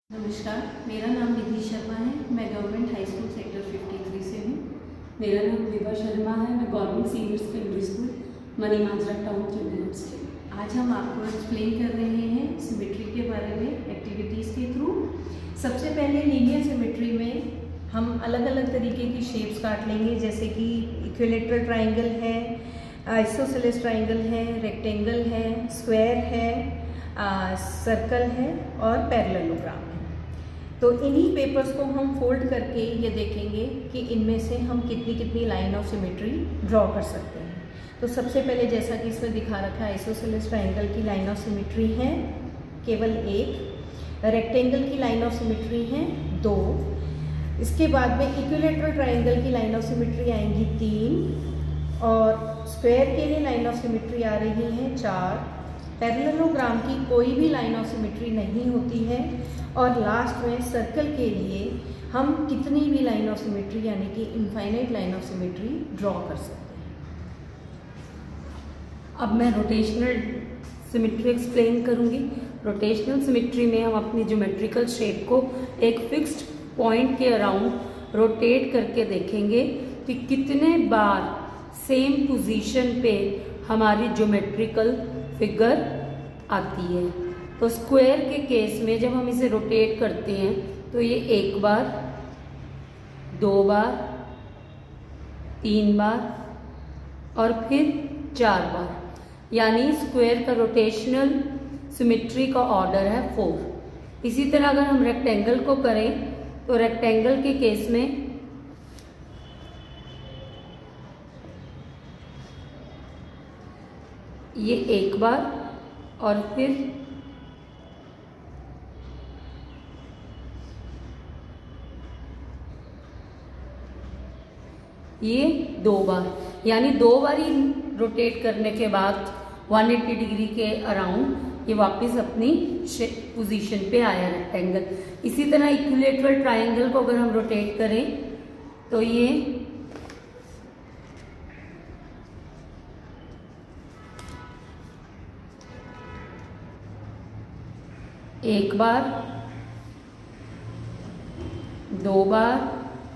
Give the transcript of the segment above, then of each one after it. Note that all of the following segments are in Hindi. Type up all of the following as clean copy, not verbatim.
नमस्कार, मेरा नाम निधि शर्मा है। मैं गवर्नमेंट हाई स्कूल सेक्टर 53 से हूँ। मेरा नाम विभा शर्मा है। मैं government senior secondary school Mani Majra town Chandigarh से। आज हम आपको एक्सप्लेन कर रहे हैं सिमेट्री के बारे में एक्टिविटीज़ के थ्रू। सबसे पहले लीनियर सिमेट्री में हम अलग अलग तरीके की शेप्स काट लेंगे, जैसे कि इक्विलेटरल ट्राइंगल है, आइसोसेलेस ट्राइंगल है, रेक्टेंगल है, स्क्वायर है, सर्कल है और पैरेललोग्राम है। तो इन्हीं पेपर्स को हम फोल्ड करके ये देखेंगे कि इनमें से हम कितनी कितनी लाइन ऑफ सिमेट्री ड्रॉ कर सकते हैं। तो सबसे पहले जैसा कि इसमें दिखा रखा है, आइसोसेलेस ट्राइंगल की लाइन ऑफ सिमेट्री है केवल एक, रेक्टेंगल की लाइन ऑफ सिमेट्री है 2, इसके बाद में इक्विलेटरल ट्राइंगल की लाइन ऑफ सिमेट्री आएंगी 3 और स्क्वायर के लिए लाइन ऑफ सिमेट्री आ रही है 4। पैरेललोग्राम की कोई भी लाइन ऑफ सिमेट्री नहीं होती है और लास्ट में सर्कल के लिए हम कितनी भी लाइन ऑफ सिमेट्री यानी कि infinite line of symmetry draw कर सकते हैं। अब मैं रोटेशनल सिमेट्री एक्सप्लेन करूंगी। रोटेशनल सिमेट्री में हम अपनी ज्योमेट्रिकल शेप को एक फिक्स्ड पॉइंट के अराउंड रोटेट करके देखेंगे कि कितने बार सेम पोजीशन पे हमारी ज्योमेट्रिकल फिगर आती है। तो स्क्वायर के केस में जब हम इसे रोटेट करते हैं तो ये 1 बार, 2 बार, 3 बार और फिर 4 बार, यानी स्क्वायर का रोटेशनल सिमेट्री का ऑर्डर है 4। इसी तरह अगर हम रेक्टेंगल को करें तो रेक्टेंगल के केस में ये 1 बार और फिर ये 2 बार, यानी 2 बार ही रोटेट करने के बाद 180 डिग्री के अराउंड ये वापस अपनी पोजीशन पे आया रेक्टेंगल। इसी तरह इक्विलेटरल ट्राइंगल को अगर हम रोटेट करें तो ये 1 बार, 2 बार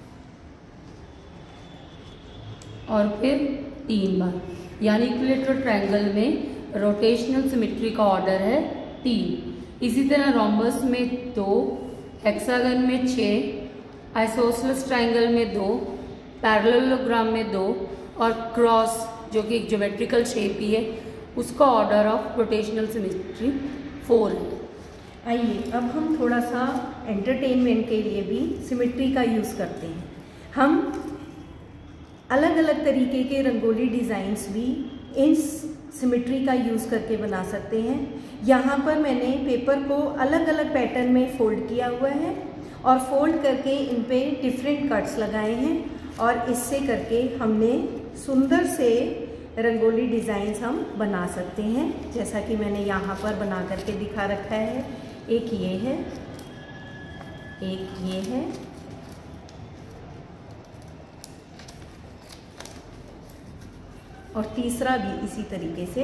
और फिर 3 बार, यानी इक्विलेटरल ट्रायंगल में रोटेशनल सिमेट्री का ऑर्डर है 3। इसी तरह रोम्बस में 2, हेक्सागन में 6, आइसोसेलेस ट्रायंगल में 2, पैरेललोग्राम में 2 और क्रॉस जो कि एक ज्योमेट्रिकल शेप ही है उसका ऑर्डर ऑफ रोटेशनल सिमेट्री 4 है। आइए अब हम थोड़ा सा एंटरटेनमेंट के लिए भी सिमेट्री का यूज़ करते हैं। हम अलग अलग तरीके के रंगोली डिज़ाइंस भी इन सिमेट्री का यूज़ करके बना सकते हैं। यहाँ पर मैंने पेपर को अलग अलग पैटर्न में फोल्ड किया हुआ है और फोल्ड करके इन पे डिफरेंट कट्स लगाए हैं और इससे करके हमने सुंदर से रंगोली डिज़ाइंस हम बना सकते हैं, जैसा कि मैंने यहाँ पर बना करके दिखा रखा है। एक ये है, एक ये है और तीसरा भी इसी तरीके से।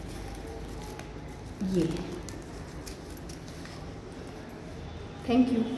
ये थैंक यू।